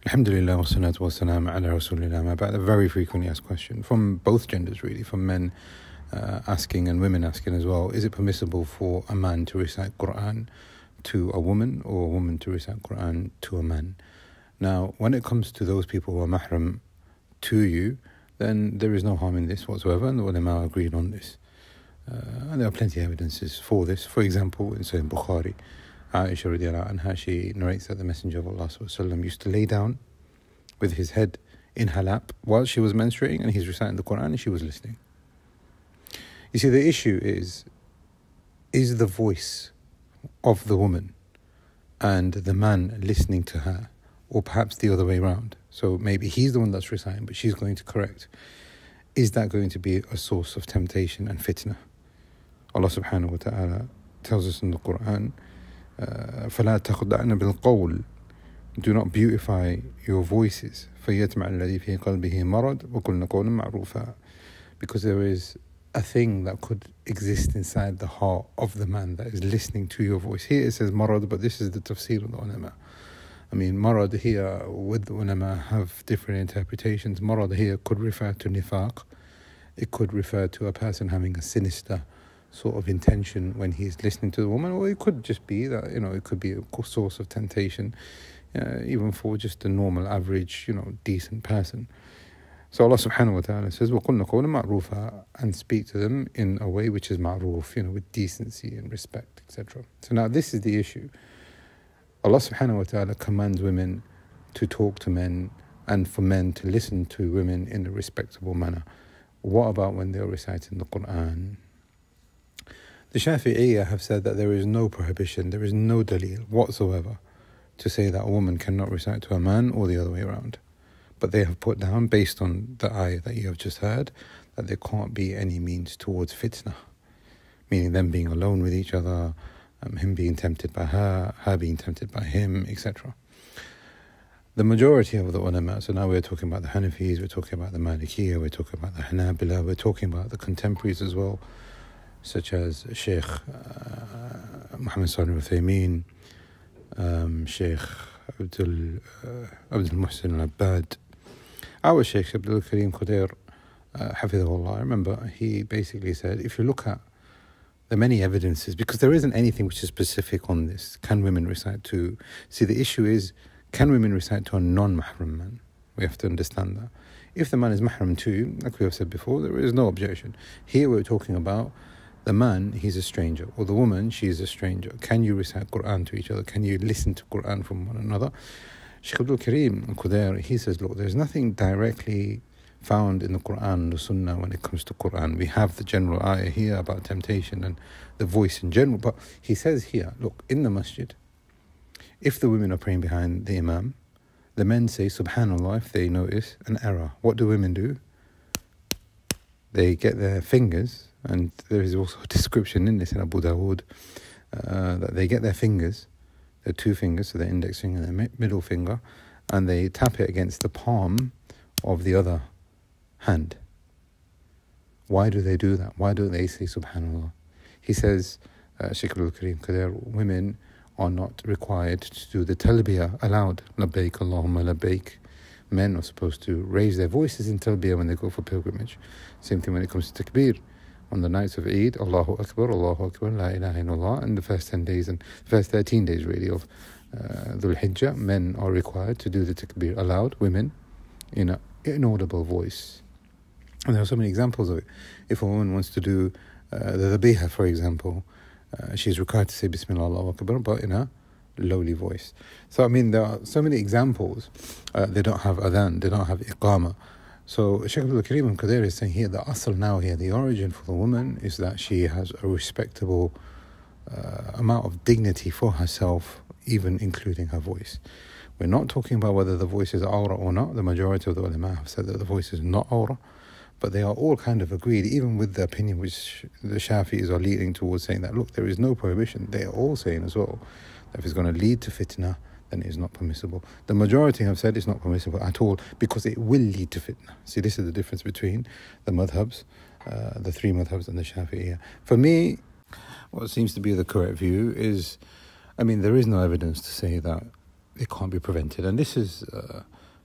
Alhamdulillah wa salatu wa salam ala rasulillah. About a very frequently asked question from both genders, really, from men asking and women asking as well. Is it permissible for a man to recite Quran to a woman, or a woman to recite Quran to a man? Now, when it comes to those people who are mahram to you, then there is no harm in this whatsoever, and the ulama agreed on this. And there are plenty of evidences for this. For example, in Sahih Bukhari, Aisha radiallahu anha, she narrates that the Messenger of Allah used to lay down with his head in her lap while she was menstruating, and he's reciting the Quran and she was listening. You see, the issue is the voice of the woman and the man listening to her, or perhaps the other way around. So maybe he's the one that's reciting, but she's going to correct. Is that going to be a source of temptation and fitna? Allah subhanahu wa ta'ala tells us in the Quran, فَلَا تَخْضَعْنَ بِالْقَوْلِ, do not beautify your voices, فَيَتْمَعَ الَّذِي فِي قَلْبِهِ مَرَضٍ وَقُلْنَ قَوْلًا مَعْرُوفًا, because there is a thing that could exist inside the heart of the man that is listening to your voice. Here it says marad, but this is the tafsir of the ulama. I mean, marad here, with the ulama, have different interpretations. Marad here could refer to nifaq. It could refer to a person having a sinister sort of intention when he's listening to the woman, or it could just be that, it could be a source of temptation, even for just a normal, average, decent person. So Allah subhanahu wa ta'ala says, وَقُلْنَ قَوْلًا مَعْرُوفًا, and speak to them in a way which is ma'roof, with decency and respect, etc. So now this is the issue. Allah subhanahu wa ta'ala commands women to talk to men and for men to listen to women in a respectable manner. What about when they're reciting the Quran? The Shafi'iyya have said that there is no prohibition, there is no dalil whatsoever to say that a woman cannot recite to a man or the other way around. But they have put down, based on the ayah that you have just heard, that there can't be any means towards fitna, meaning them being alone with each other, him being tempted by her being tempted by him, etc. The majority of the ulama, so now we're talking about the Hanafis, we're talking about the Malikiyya, we're talking about the Hanabila, we're talking about the contemporaries as well, such as Sheikh Muhammad Salih al-Uthaymeen, Sheikh Abdul Muhsin al-Abbad, our Sheikh Abdul Karim Qudair, Hafidhahullah. I remember he basically said, if you look at the many evidences, because there isn't anything which is specific on this, can women recite to, see, the issue is, can women recite to a non-mahram man? We have to understand that. If the man is mahram too, like we have said before, there is no objection. Here we're talking about the man, he's a stranger, or the woman, she's a stranger. Can you recite Quran to each other? Can you listen to Quran from one another? Shaykh Abdul Karim Qudair, he says, look, there's nothing directly found in the Quran and the Sunnah when it comes to Quran. We have the general ayah here about temptation and the voice in general, but he says here, look, in the masjid, if the women are praying behind the imam, the men say subhanallah if they notice an error. What do women do? They get their fingers, and there is also a description in this in Abu Dawood, that they get their fingers, their two fingers, so their index finger and their middle finger, and they tap it against the palm of the other hand. Why do they do that? Why don't they say subhanallah? He says, Shaykh Abdul Karim Qudair, women are not required to do the talbiyah aloud. Labbaik Allahumma labbaik. Men are supposed to raise their voices in talbiyah when they go for pilgrimage. Same thing when it comes to takbir. On the nights of Eid, Allahu Akbar, La ilaha illallah, and the first 10 days and first 13 days really of Dhul Hijjah, men are required to do the takbir aloud, women in an inaudible voice. And there are so many examples of it. If a woman wants to do the dhabiha, for example, she's required to say Bismillah Allahu Akbar, but in a lowly voice. So I mean, there are so many examples. They don't have adhan, they don't have iqama. So Shaykh Abdul Karim Qudair is saying here, the asl now here, the origin for the woman is that she has a respectable amount of dignity for herself, even including her voice. We're not talking about whether the voice is awra or not. The majority of the ulama have said that the voice is not awra, but they are all kind of agreed, even with the opinion which the Shafi'is are leading towards, saying that, look, there is no prohibition. They are all saying as well that if it's going to lead to fitna, then it is not permissible. The majority have said it's not permissible at all because it will lead to fitna. See, this is the difference between the madhabs, the three madhabs, and the Shafi'iyya. For me, what seems to be the correct view is, I mean, there is no evidence to say that it can't be prevented. And this is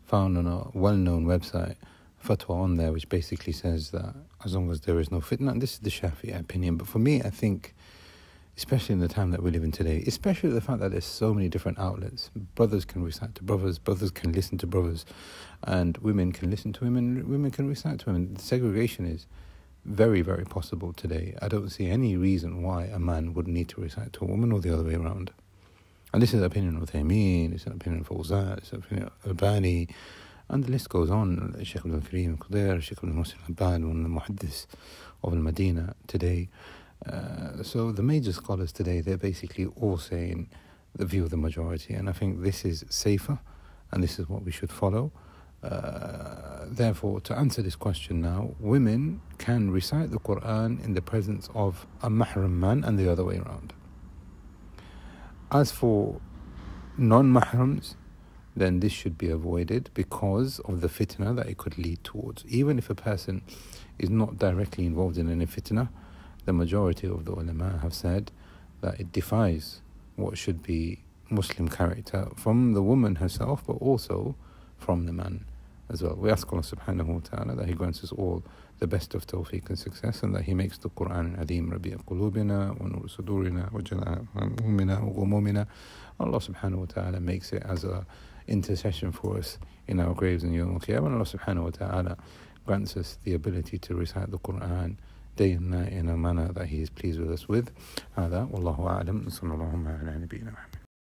found on a well-known website fatwa on there which basically says that as long as there is no fitna, and this is the Shafi'i opinion, but for me I think, especially in the time that we live in today, especially the fact that there's so many different outlets, brothers can recite to brothers, brothers can listen to brothers, and women can listen to women, women can recite to women. The segregation is very, very possible today. I don't see any reason why a man would need to recite to a woman or the other way around. And this is the opinion of Uthaymeen, it's an opinion of Fawzan, it's an opinion of Albani, and the list goes on. Sheikh Ibn Kareem Al-Qudair, Sheikh Ibn Muhsin Al-Abbad, one of the muhaddis of Al-Madinah today. So the major scholars today, they're basically all saying the view of the majority, and I think this is safer, and this is what we should follow. Therefore, to answer this question now, women can recite the Quran in the presence of a mahram man and the other way around. As for non-mahrams, then this should be avoided because of the fitna that it could lead towards. Even if a person is not directly involved in any fitna, the majority of the ulama have said that it defies what should be Muslim character from the woman herself, but also from the man as well. We ask Allah subhanahu wa ta'ala that He grants us all the best of tawfiq and success, and that He makes the Quran al-Azim Rabi'a qulubina wa nur sudurina wa jala'a umina wa ghumumina. Allah subhanahu wa ta'ala makes it as a intercession for us in our graves in Yawm al-Qiyamah, and Allah subhanahu wa ta'ala grants us the ability to recite the Quran day and night in a manner that He is pleased with us with. هذا والله أعلم. صلى الله على نبينا محمد.